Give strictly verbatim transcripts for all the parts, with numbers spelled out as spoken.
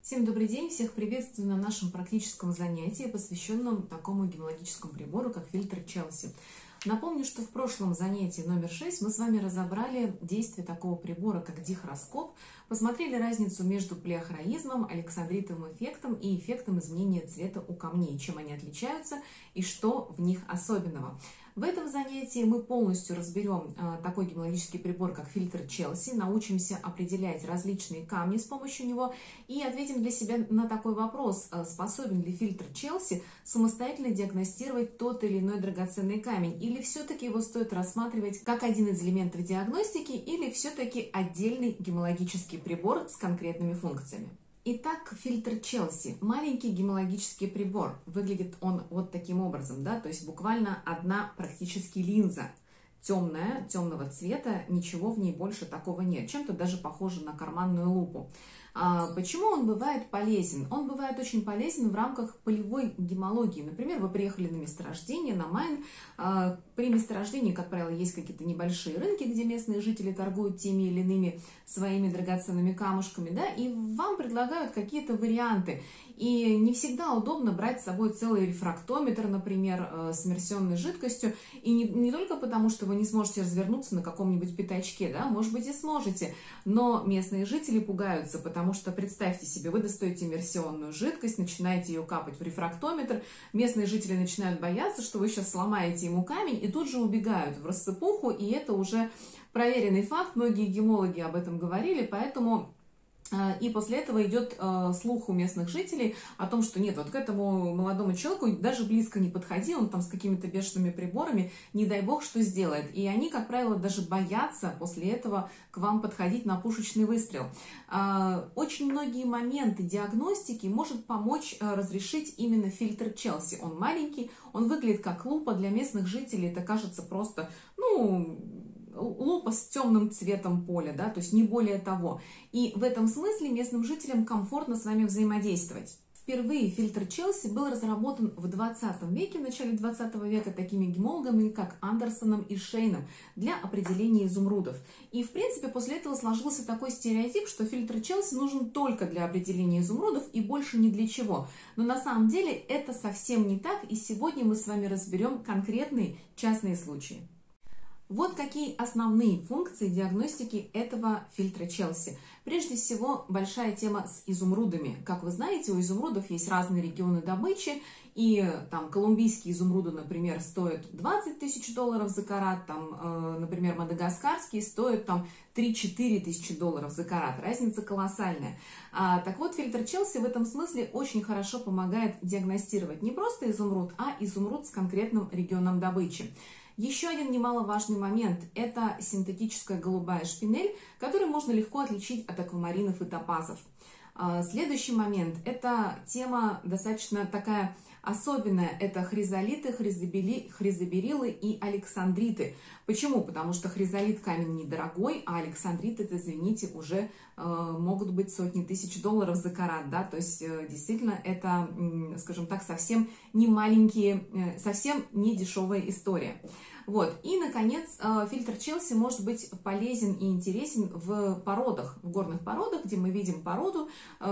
Всем добрый день! Всех приветствую на нашем практическом занятии, посвященном такому гемологическому прибору, как фильтр Челси. Напомню, что в прошлом занятии номер шесть мы с вами разобрали действие такого прибора, как дихроскоп, посмотрели разницу между плеохроизмом, александритовым эффектом и эффектом изменения цвета у камней, чем они отличаются и что в них особенного. В этом занятии мы полностью разберем а, такой гемологический прибор, как фильтр Челси, научимся определять различные камни с помощью него и ответим для себя на такой вопрос: способен ли фильтр Челси самостоятельно диагностировать тот или иной драгоценный камень, или все-таки его стоит рассматривать как один из элементов диагностики, или все-таки отдельный гемологический прибор с конкретными функциями. Итак, фильтр Челси – маленький гемологический прибор. Выглядит он вот таким образом, да, то есть буквально одна практически линза, темная, темного цвета, ничего в ней больше такого нет, чем-то даже похоже на карманную лупу. А почему он бывает полезен? Он бывает очень полезен в рамках полевой гемологии. Например, вы приехали на месторождение, на майн. А при месторождении, как правило, есть какие-то небольшие рынки, где местные жители торгуют теми или иными своими драгоценными камушками, да, и вам предлагают какие-то варианты. И не всегда удобно брать с собой целый рефрактометр, например, с иммерсионной жидкостью. И не, не только потому, что вы не сможете развернуться на каком-нибудь пятачке, да, может быть и сможете, но местные жители пугаются, потому что представьте себе, вы достаете иммерсионную жидкость, начинаете ее капать в рефрактометр, местные жители начинают бояться, что вы сейчас сломаете ему камень, и тут же убегают в рассыпуху, и это уже проверенный факт, многие гемологи об этом говорили, поэтому... И после этого идет э, слух у местных жителей о том, что нет, вот к этому молодому человеку даже близко не подходи, он там с какими-то бешеными приборами, не дай бог, что сделает. И они, как правило, даже боятся после этого к вам подходить на пушечный выстрел. Э, очень многие моменты диагностики может помочь э, разрешить именно фильтр Челси. Он маленький, он выглядит как лупа, для местных жителей это кажется просто, ну... лупа с темным цветом поля, да, то есть не более того. И в этом смысле местным жителям комфортно с вами взаимодействовать. Впервые фильтр Челси был разработан в двадцатом веке, в начале двадцатого века, такими гемологами, как Андерсоном и Шейном, для определения изумрудов. И, в принципе, после этого сложился такой стереотип, что фильтр Челси нужен только для определения изумрудов и больше ни для чего. Но на самом деле это совсем не так, и сегодня мы с вами разберем конкретные частные случаи. Вот какие основные функции диагностики этого фильтра Челси. Прежде всего, большая тема с изумрудами. Как вы знаете, у изумрудов есть разные регионы добычи, и там колумбийские изумруды, например, стоят двадцать тысяч долларов за карат, там, э, например, мадагаскарские стоят там три-четыре тысячи долларов за карат. Разница колоссальная. А, так вот, фильтр Челси в этом смысле очень хорошо помогает диагностировать не просто изумруд, а изумруд с конкретным регионом добычи. Еще один немаловажный момент – это синтетическая голубая шпинель, которую можно легко отличить от аквамаринов и топазов. Следующий момент – это тема достаточно такая особенная – это хризолиты, хризобериллы и александриты. Почему? Потому что хризолит камень недорогой, а александрит, это, извините, уже э, могут быть сотни тысяч долларов за карат, да, то есть э, действительно это, э, скажем так, совсем не маленькие, э, совсем не дешевая история. Вот. И, наконец, фильтр Челси может быть полезен и интересен в породах, в горных породах, где мы видим породу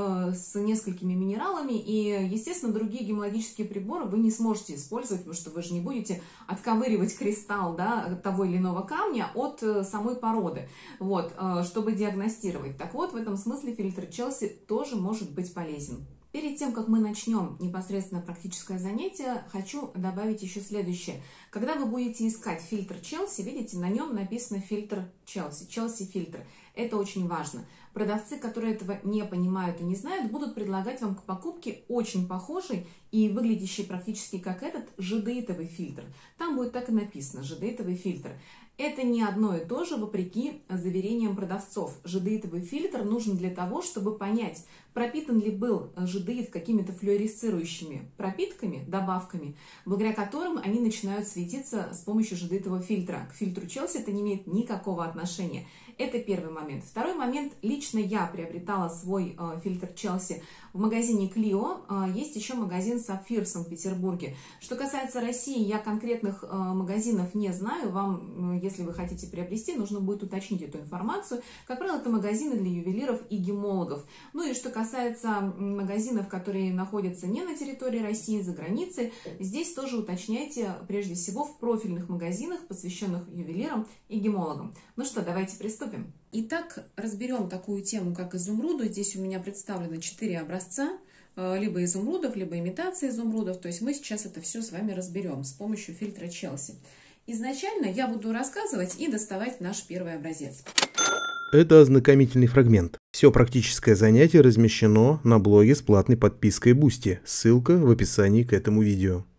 с несколькими минералами, и, естественно, другие гемологические приборы вы не сможете использовать, потому что вы же не будете отковыривать кристалл, да, того или иного камня от самой породы, вот, чтобы диагностировать. Так вот, в этом смысле фильтр Челси тоже может быть полезен. Перед тем, как мы начнем непосредственно практическое занятие, хочу добавить еще следующее. Когда вы будете искать фильтр Челси, видите, на нем написано фильтр Челси, Челси фильтр. Это очень важно. Продавцы, которые этого не понимают и не знают, будут предлагать вам к покупке очень похожий и выглядящий практически как этот жадеитовый фильтр. Там будет так и написано жадеитовый фильтр. Это не одно и то же, вопреки заверениям продавцов. Жадеитовый фильтр нужен для того, чтобы понять, пропитан ли был жадеит какими-то флуоресцирующими пропитками, добавками, благодаря которым они начинают светиться с помощью жадеитового фильтра. К фильтру Челси это не имеет никакого отношения. Это первый момент. Второй момент. Лично я приобретала свой э, фильтр Челси в магазине Клио. Э, есть еще магазин Сапфир в Санкт-Петербурге. Что касается России, я конкретных э, магазинов не знаю. Вам, э, если вы хотите приобрести, нужно будет уточнить эту информацию. Как правило, это магазины для ювелиров и гемологов. Ну и что касается магазинов, которые находятся не на территории России, за границей, здесь тоже уточняйте прежде всего в профильных магазинах, посвященных ювелирам и гемологам. Ну что, давайте приступим. Итак, разберем такую тему, как изумруды. Здесь у меня представлено четыре образца, либо изумрудов, либо имитация изумрудов. То есть мы сейчас это все с вами разберем с помощью фильтра Челси. Изначально я буду рассказывать и доставать наш первый образец. Это ознакомительный фрагмент. Все практическое занятие размещено на блоге с платной подпиской Boosty. Ссылка в описании к этому видео.